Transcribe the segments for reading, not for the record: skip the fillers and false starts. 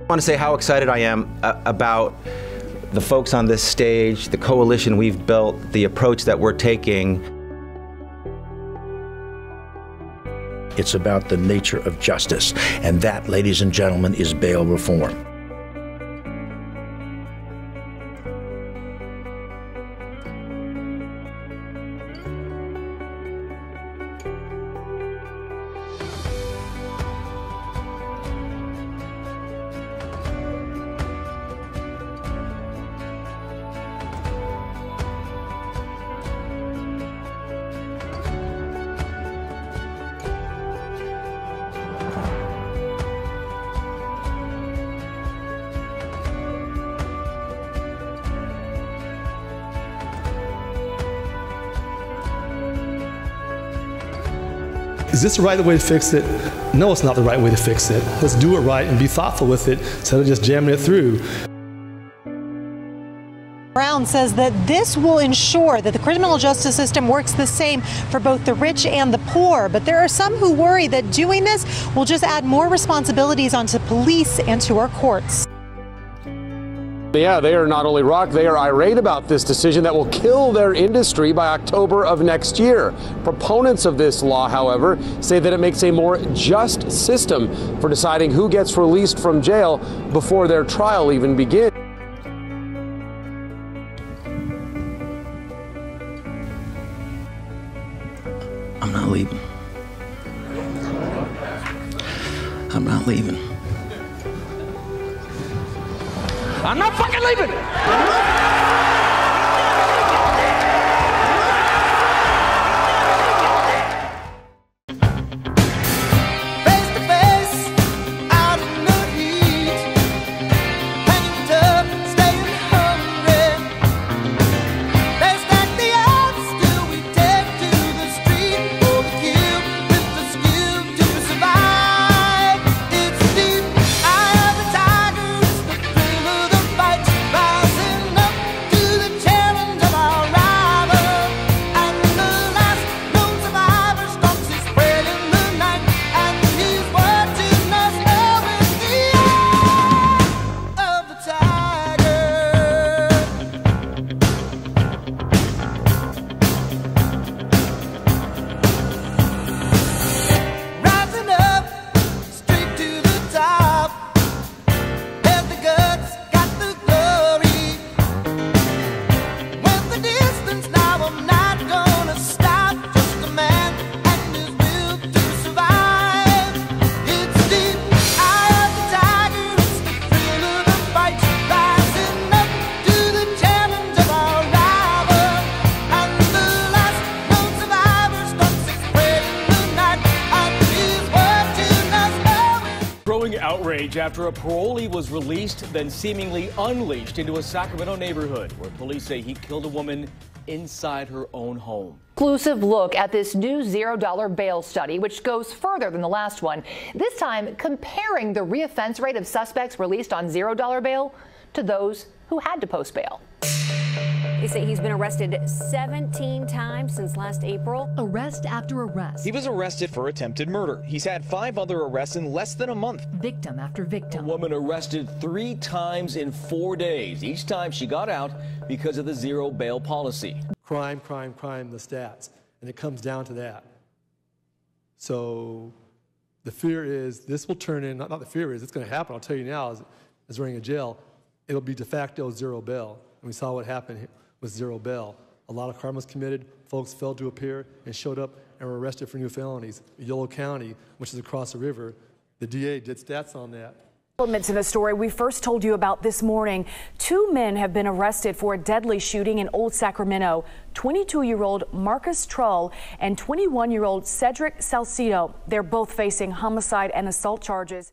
I want to say how excited I am about the folks on this stage, the coalition we've built, the approach that we're taking. It's about the nature of justice, and that, ladies and gentlemen, is bail reform. Is this the right way to fix it? No, it's not the right way to fix it. Let's do it right and be thoughtful with it instead of just jamming it through. Brown says that this will ensure that the criminal justice system works the same for both the rich and the poor. But there are some who worry that doing this will just add more responsibilities onto police and to our courts. Yeah, they are not only rocked, they are irate about this decision that will kill their industry by October of next year. Proponents of this law, however, say that it makes a more just system for deciding who gets released from jail before their trial even begins. I'm not leaving. I'm not leaving. I'm not fucking leaving! Outrage after a parolee was released, then seemingly unleashed into a Sacramento neighborhood where police say he killed a woman inside her own home. Exclusive look at this new $0 bail study, which goes further than the last one, this time comparing the reoffense rate of suspects released on $0 bail to those who had to post bail. They say he's been arrested 17 times since last April. Arrest after arrest. He was arrested for attempted murder. He's had 5 other arrests in less than a month. Victim after victim. A woman arrested 3 times in 4 days. Each time she got out because of the zero bail policy. Crime, the stats. And it comes down to that. So the fear is this will turn in, not the fear is, it's going to happen, I'll tell you now, as we're in a jail, it'll be de facto zero bail. And we saw what happened with zero bail. A lot of crime was committed, folks failed to appear and showed up and were arrested for new felonies. Yolo County, which is across the river, the DA did stats on that. Elements in the story we first told you about this morning. 2 men have been arrested for a deadly shooting in Old Sacramento. 22-year-old Marcus Trull and 21-year-old Cedric Salcido. They're both facing homicide and assault charges.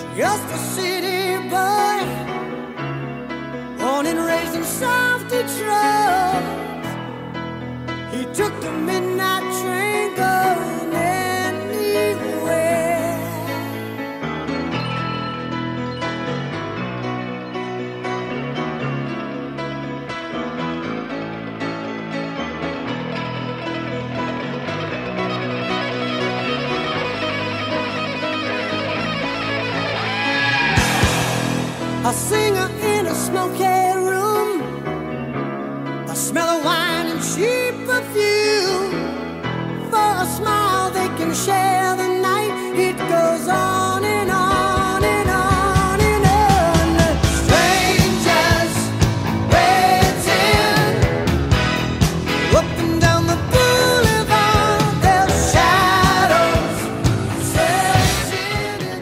just a city boy, born and raised in South Detroit. He took the midnight train going anywhere. A singer in a smoky room, a smell of wine and cheap perfume. For a smile they can share the night. It goes on and on and on and on. Strangers waiting up and down the boulevard, their shadows searching.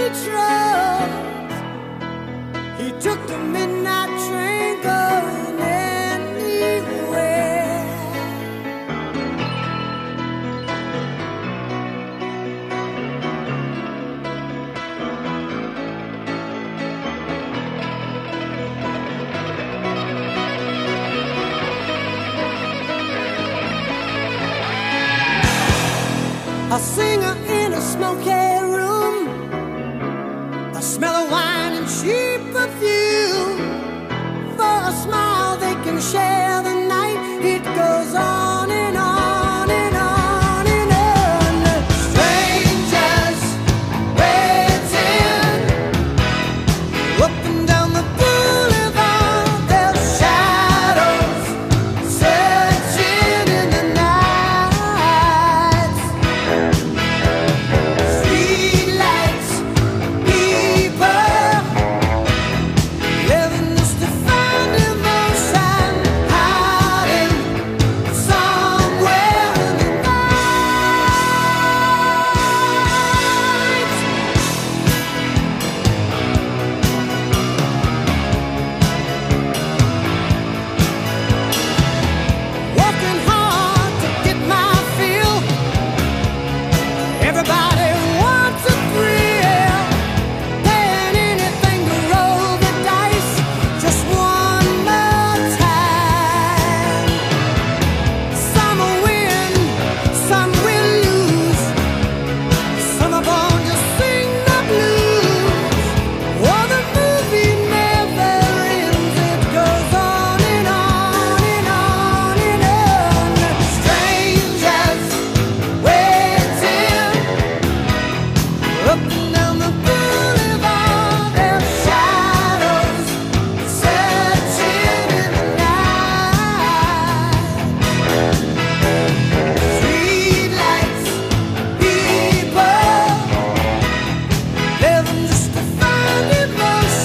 beach roads. He took the midnight train going anywhere. A singer in a smoky